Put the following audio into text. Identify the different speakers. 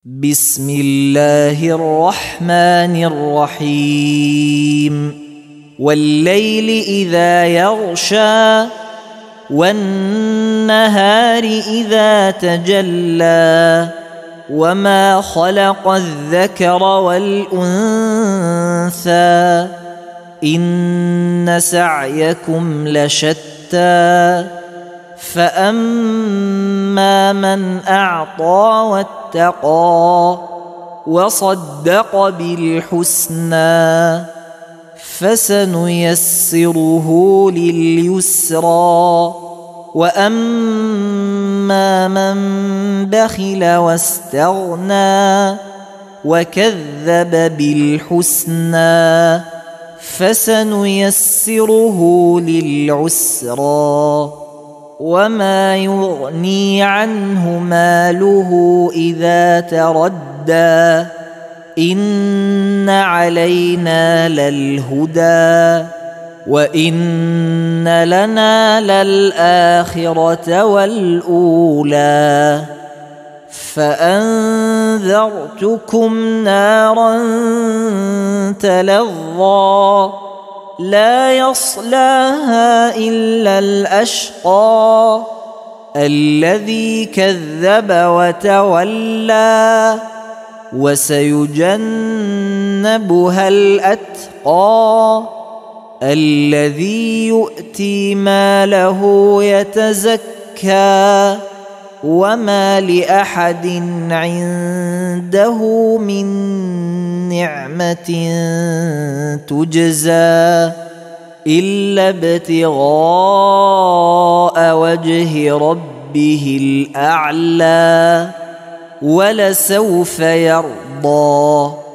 Speaker 1: بسم الله الرحمن الرحيم والليل إذا يغشى والنهار إذا تجلى وما خلق الذكر والأنثى إن سعيكم لشتى فأما من أعطى واتقى وصدق بالحسنى فسنيسره لليسرى وأما من بخل واستغنى وكذب بالحسنى فسنيسره للعسرى وما يغني عنه ماله إذا تردى إن علينا للهدى وإن لنا للآخرة والأولى فأنذرتكم نارا تلظى لا يصلاها إلا الأشقى الذي كذب وتولى وسيجنبها الأتقى الذي يؤتي ماله يتزكى وما لأحد عنده من نعمة تجزى إلا ابتغاء وجه ربه الأعلى ولسوف يرضى.